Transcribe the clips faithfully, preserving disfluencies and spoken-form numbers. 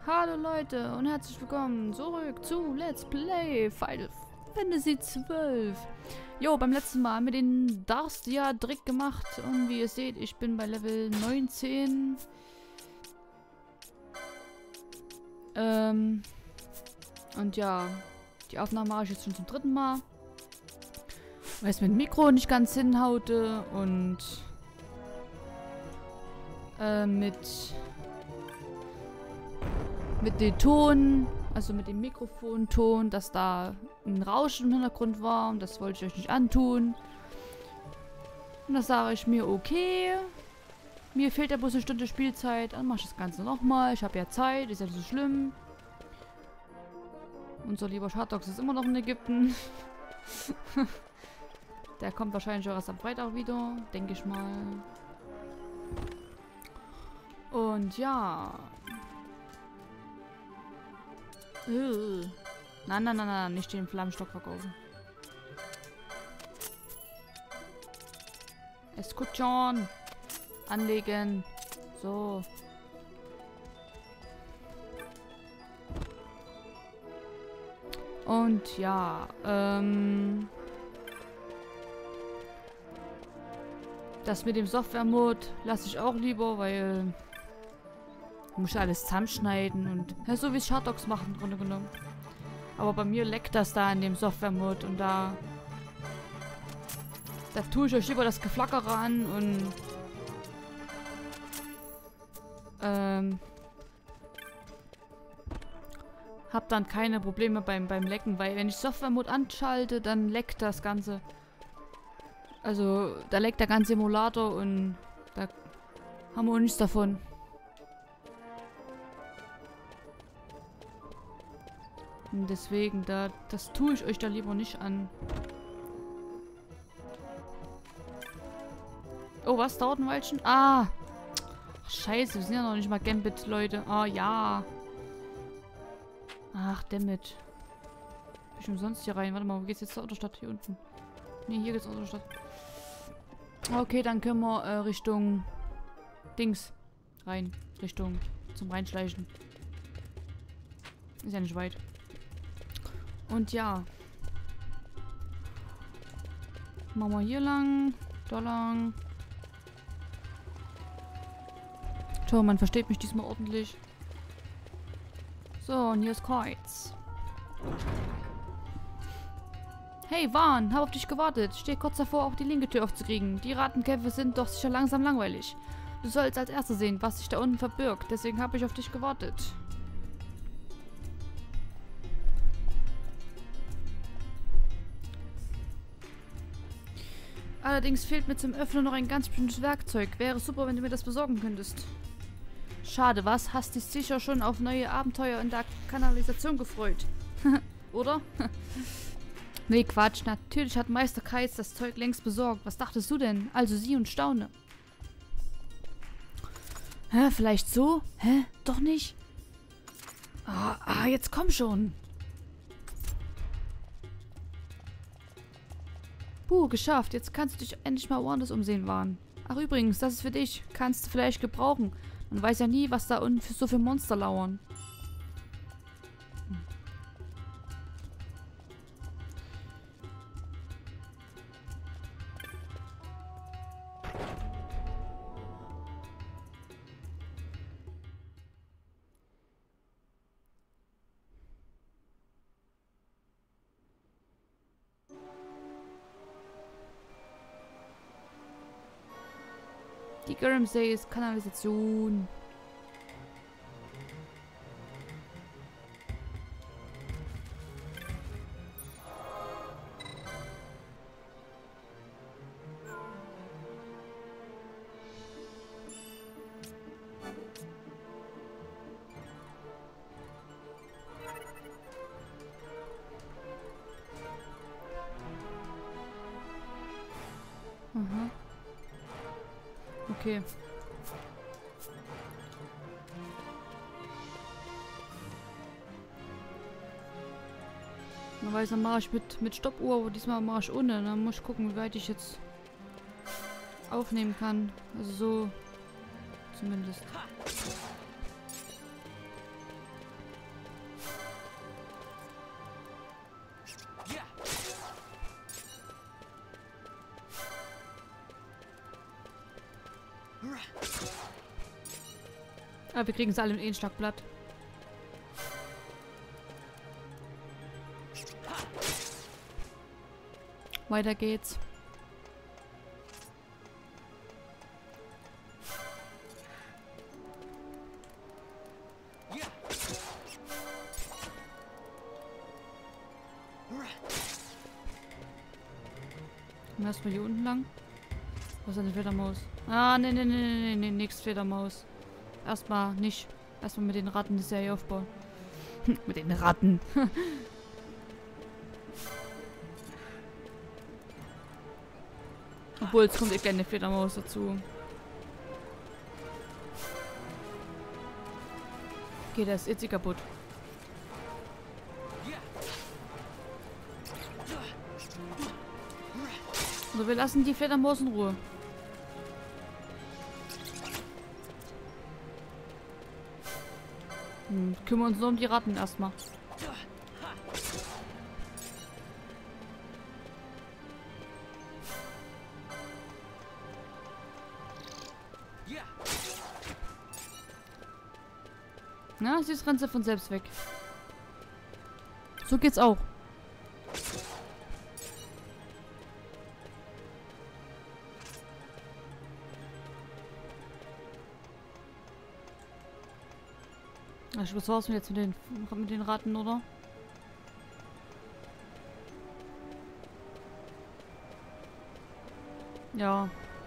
Hallo Leute und herzlich willkommen zurück zu Let's Play Final Fantasy zwölf. Jo, beim letzten Mal haben wir den Darstia-Trick gemacht und wie ihr seht, ich bin bei Level neunzehn. Ähm, und ja, die Aufnahme mache ich jetzt schon zum dritten Mal, weil es mit dem Mikro nicht ganz hinhaute und äh, mit... mit dem Ton, also mit dem Mikrofonton, dass da ein Rauschen im Hintergrund war und das wollte ich euch nicht antun. Und da sage ich mir, okay, mir fehlt ja bloß eine Stunde Spielzeit, dann mache ich das Ganze nochmal. Ich habe ja Zeit, ist ja nicht so schlimm. Unser lieber Shardox ist immer noch in Ägypten. Der kommt wahrscheinlich auch erst am Freitag wieder, denke ich mal. Und ja... Uh. Nein, nein, nein, nein, nicht den Flammenstock verkaufen. Eskuchon. Anlegen. So. Und ja, ähm... das mit dem Software-Mode lasse ich auch lieber, weil... muss alles zusammenschneiden und ja, so wie es Shardox macht im Grunde genommen. Aber bei mir leckt das da in dem Software-Mode und da da tue ich euch lieber das Geflackere an und ähm, hab dann keine Probleme beim, beim Lecken, weil wenn ich Software-Mode anschalte, dann leckt das Ganze. Also da leckt der ganze Emulator und da haben wir auch nichts davon. Und deswegen, da, das tue ich euch da lieber nicht an. Oh, was? Dauert ein Weilchen? Ah! Ach, scheiße, wir sind ja noch nicht mal Gambit, Leute. Ah, ja. Ach, dammit. Bin ich umsonst hier rein? Warte mal, wo geht's jetzt zur Autostadt? Hier unten. Ne, hier geht's zur Autostadt. Okay, dann können wir äh, Richtung Dings rein. Richtung zum Reinschleichen. Ist ja nicht weit. Und ja. Machen wir hier lang. Da lang. Toll, man versteht mich diesmal ordentlich. So, und hier ist Kreuz. Hey, Warn, hab auf dich gewartet. Steh kurz davor, auch die linke Tür aufzukriegen. Die Ratenkämpfe sind doch sicher langsam langweilig. Du sollst als Erster sehen, was sich da unten verbirgt. Deswegen habe ich auf dich gewartet. Allerdings fehlt mir zum Öffnen noch ein ganz bestimmtes Werkzeug. Wäre super, wenn du mir das besorgen könntest. Schade, was? Hast dich sicher schon auf neue Abenteuer in der Kanalisation gefreut. Oder? Nee, Quatsch. Natürlich hat Meister Keiz das Zeug längst besorgt. Was dachtest du denn? Also sieh und staune. Hä, vielleicht so? Hä? Doch nicht? Ah, ah, jetzt komm schon. Puh, geschafft. Jetzt kannst du dich endlich mal woanders umsehen, Warn. Ach übrigens, das ist für dich. Kannst du vielleicht gebrauchen. Man weiß ja nie, was da unten für so für Monster lauern. Hm. Die Grimsay ist Kanalisation. Aha. Okay. Normalerweise mache ich mit, mit Stoppuhr, aber diesmal mache ich ohne. Dann muss ich gucken, wie weit ich jetzt aufnehmen kann. Also so zumindest. Aber wir kriegen es alle im Einschlagblatt. Weiter geht's. Erstmal hier unten lang. Was ist eine Fledermaus? Ah, ne, ne, ne, ne, ne, nix Fledermaus. Erstmal nicht. Erstmal mit den Ratten die Serie aufbauen. Mit den Ratten. Obwohl, es kommt eh keine Fledermaus dazu. Okay, der ist jetzt kaputt. Also wir lassen die Fledermaus in Ruhe. Hm, kümmern uns nur um die Ratten erstmal. Na, sie rennt sie von selbst weg. So geht's auch. Ach, was war's denn jetzt mit den, mit den Ratten, oder? Ja.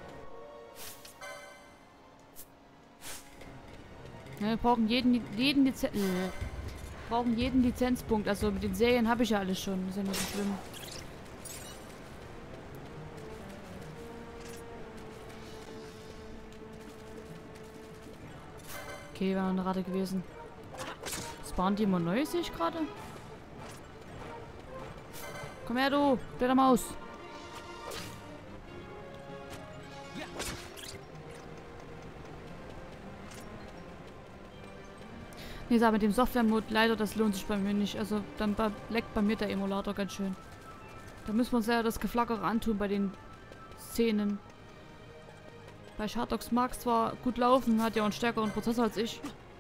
Ja, wir brauchen jeden, jeden Lizenz... Äh, brauchen jeden Lizenzpunkt. Also mit den Serien habe ich ja alles schon. Ist ja nicht so schlimm. Okay, war noch eine Ratte gewesen. Spawnen die immer neu, sehe ich gerade. Komm her, du! Fledermaus! Nee, sag mit dem Software-Mode leider, das lohnt sich bei mir nicht. Also dann leckt bei mir der Emulator ganz schön. Da müssen wir uns ja das Geflackere antun bei den Szenen. Bei Shardox mag zwar gut laufen, hat ja auch einen stärkeren Prozessor als ich.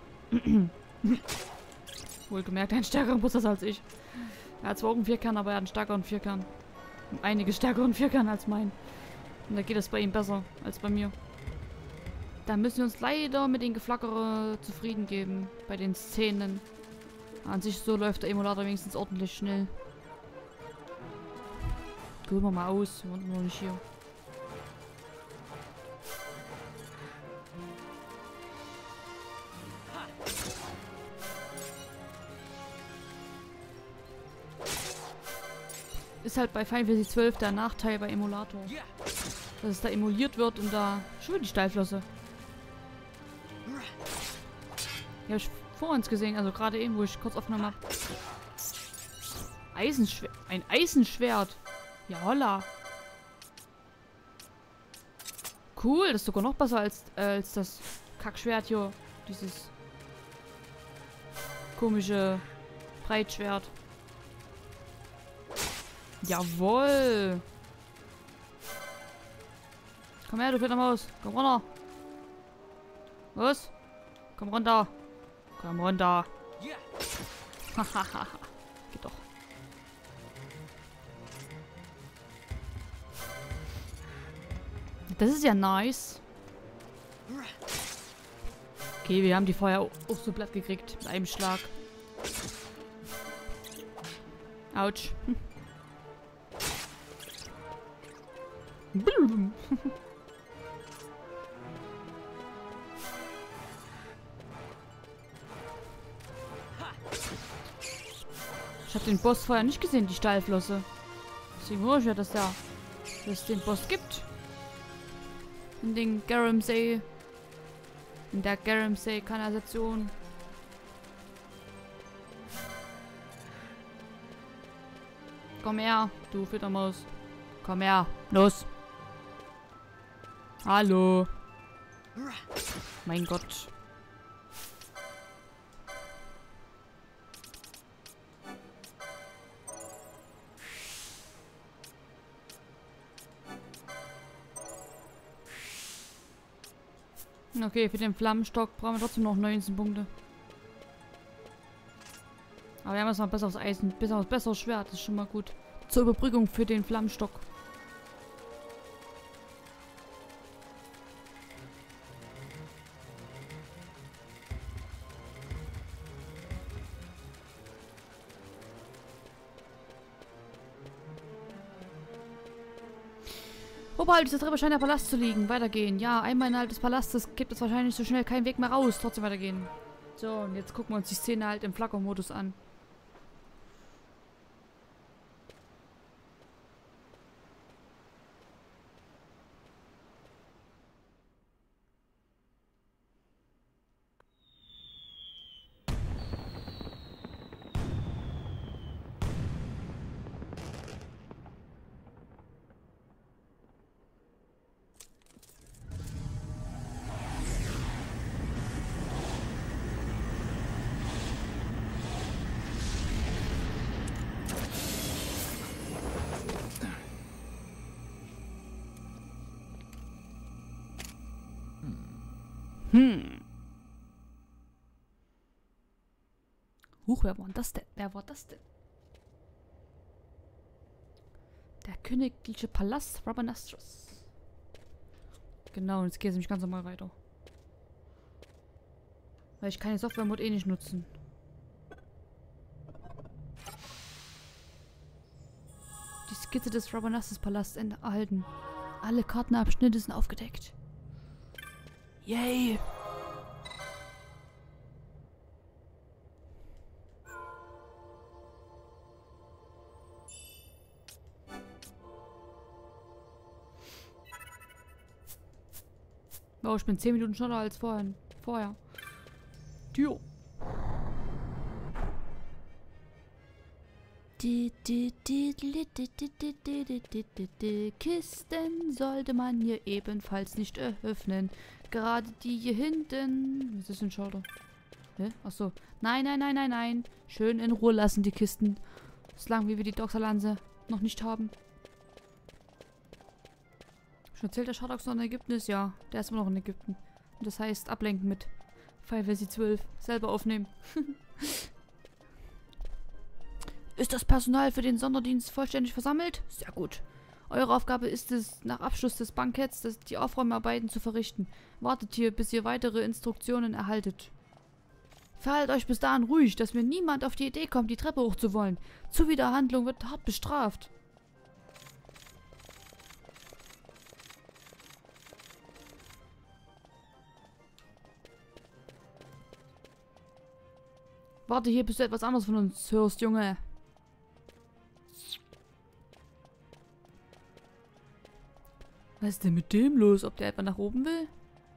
Wohlgemerkt, einen stärkeren Prozessor als ich. Er hat zwar auch einen Vierkern, aber er hat einen stärkeren Vierkern. Einige stärkeren Vierkern als mein. Und da geht es bei ihm besser als bei mir. Da müssen wir uns leider mit den Geflackere zufrieden geben. Bei den Szenen. An sich so läuft der Emulator wenigstens ordentlich schnell. Gucken wir mal aus. Wir waren noch nicht hier. Ist halt bei Final Fantasy zwölf der Nachteil bei Emulator. Dass es da emuliert wird und da... Schon die Steilflosse. Die habe ich vor uns gesehen, also gerade eben, wo ich kurz aufgenommen habe. Eisenschwert. Ein Eisenschwert. Ja, holla. Cool, das ist sogar noch besser als, äh, als das Kackschwert hier. Dieses komische Breitschwert. Jawohl. Komm her, du Fledermaus. Komm runter. Was? Komm runter. Komm runter. Hahaha. Geht doch. Das ist ja nice. Okay, wir haben die vorher auch so platt gekriegt. Mit einem Schlag. Autsch. Hm. Ich habe den Boss vorher nicht gesehen, die Steilflosse. Deswegen wundere ich ja, dass, der, dass es den Boss gibt. In den Garamsey. In der Garamsey-Kanalisation. Komm her, du Fledermaus. Komm her. Los. Hallo. Mein Gott. Okay, für den Flammenstock brauchen wir trotzdem noch neunzehn Punkte. Aber wir haben jetzt noch besseres Eisen, besseres, besseres Schwert. Das ist schon mal gut. Zur Überbrückung für den Flammenstock. Oberhalb dieser Treppe scheint der Palast zu liegen. Weitergehen. Ja, einmal innerhalb des Palastes gibt es wahrscheinlich so schnell keinen Weg mehr raus. Trotzdem weitergehen. So, und jetzt gucken wir uns die Szene halt im Flackermodus an. Hm. Huch, wer war das denn? Wer war das denn? Der königliche Palast Rabanastros. Genau, jetzt geht es nämlich ganz normal weiter. Weil ich kann den Software-Mode eh nicht nutzen. Die Skizze des Rabanastros Palasts erhalten. Alle Kartenabschnitte sind aufgedeckt. Yay! Oh, ich bin zehn Minuten schneller als vorhin. Vorher. Tür. Kisten sollte man hier ebenfalls nicht öffnen. Gerade die hier hinten. Was ist denn Schalter? Hä? Achso. Nein, nein, nein, nein, nein. Schön in Ruhe lassen, die Kisten. Solange wir die Doxalanze noch nicht haben. Schon erzählt, der Shardox noch in Ägypten ist? Ja, der ist immer noch in Ägypten. Und das heißt, ablenken mit Final Fantasy zwölf. Selber aufnehmen. Ist das Personal für den Sonderdienst vollständig versammelt? Sehr gut. Eure Aufgabe ist es, nach Abschluss des Banketts das, die Aufräumarbeiten zu verrichten. Wartet hier, bis ihr weitere Instruktionen erhaltet. Verhaltet euch bis dahin ruhig, dass mir niemand auf die Idee kommt, die Treppe hochzuwollen. Zuwiderhandlung wird hart bestraft. Warte hier, bis du etwas anderes von uns hörst, Junge. Was ist denn mit dem los? Ob der etwa nach oben will?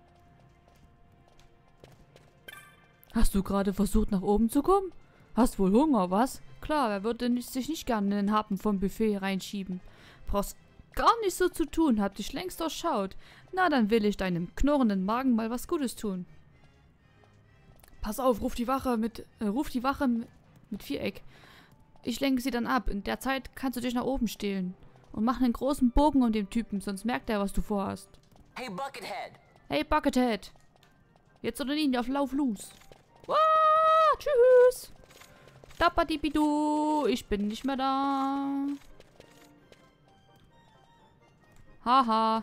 Hast du gerade versucht, nach oben zu kommen? Hast wohl Hunger, was? Klar, wer würde nicht, sich nicht gerne in den Happen vom Buffet reinschieben. Brauchst gar nicht so zu tun, hab dich längst durchschaut. Na, dann will ich deinem knurrenden Magen mal was Gutes tun. Pass auf, ruf die Wache mit, äh, ruf die Wache mit Viereck. Ich lenke sie dann ab. In der Zeit kannst du dich nach oben stehlen. Und mach einen großen Bogen um den Typen, sonst merkt er, was du vorhast. Hey, Buckethead! Hey, Buckethead! Jetzt oder nie auf Lauf los. Ah, tschüss! Tapadipidu, ich bin nicht mehr da. Haha.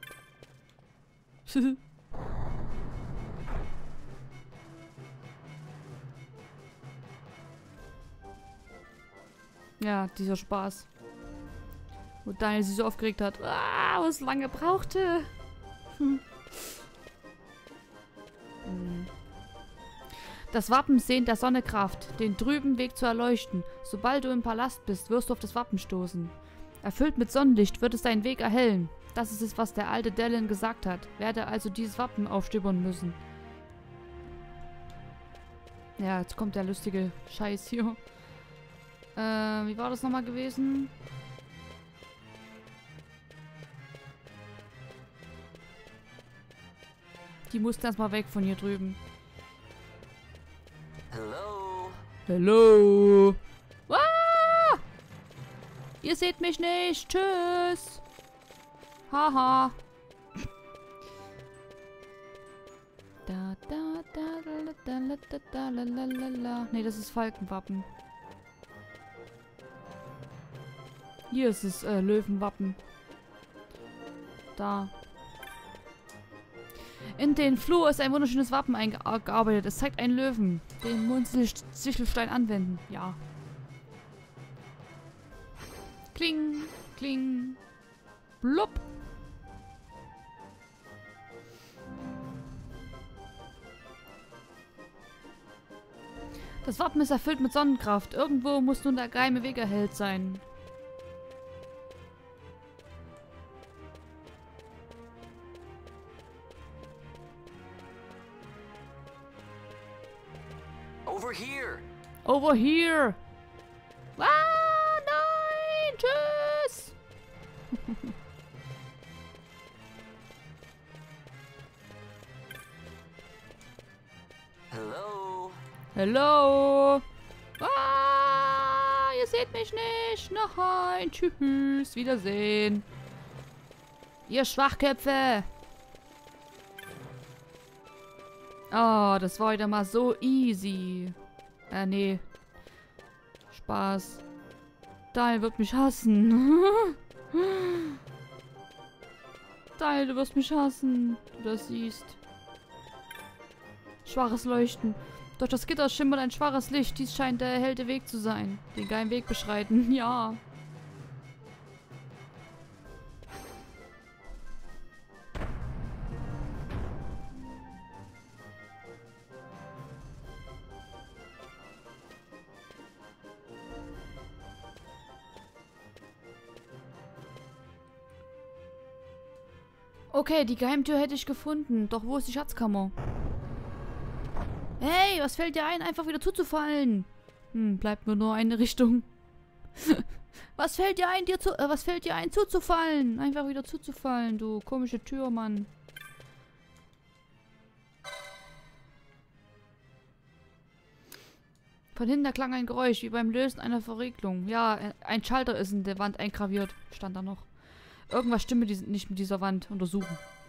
Ja, dieser Spaß. Wo Daniel sich so aufgeregt hat. Ah, was lange brauchte. Hm. Hm. Das Wappen sehnt der Sonne Kraft, den trüben Weg zu erleuchten. Sobald du im Palast bist, wirst du auf das Wappen stoßen. Erfüllt mit Sonnenlicht wird es deinen Weg erhellen. Das ist es, was der alte Dellen gesagt hat. Werde also dieses Wappen aufstöbern müssen. Ja, jetzt kommt der lustige Scheiß hier. Äh, wie war das nochmal gewesen? Die mussten erstmal weg von hier drüben. Hello? Hallo. Ah! Ihr seht mich nicht. Tschüss. Haha. Ne, das ist Falkenwappen. Hier ist es äh, Löwenwappen. Da. In den Flur ist ein wunderschönes Wappen eingearbeitet. Es zeigt einen Löwen. Den Mundsichelstein anwenden. Ja. Kling, kling. Blub. Das Wappen ist erfüllt mit Sonnenkraft. Irgendwo muss nun der geheime Weg erhellt sein. Over here. Over here. Ah, nein, tschüss. Hello. Hallo. Ah, ihr seht mich nicht. Nein, tschüss. Wiedersehen. Ihr Schwachköpfe. Oh, das war wieder mal so easy. Äh, nee. Spaß. Daniel wird mich hassen. Daniel, du wirst mich hassen. Du das siehst. Schwaches Leuchten. Durch das Gitter schimmert ein schwaches Licht. Dies scheint der erhellte Weg zu sein. Den geheimen Weg beschreiten. Ja. Okay, die Geheimtür hätte ich gefunden. Doch wo ist die Schatzkammer? Hey, was fällt dir ein, einfach wieder zuzufallen? Hm, bleibt nur nur eine Richtung. Was fällt dir ein, dir zu, äh, was fällt dir ein, zuzufallen? Einfach wieder zuzufallen, du komische Tür, Mann. Von hinten klang ein Geräusch, wie beim Lösen einer Verriegelung. Ja, ein Schalter ist in der Wand eingraviert, stand da noch. Irgendwas stimmt nicht mit dieser Wand. Untersuchen.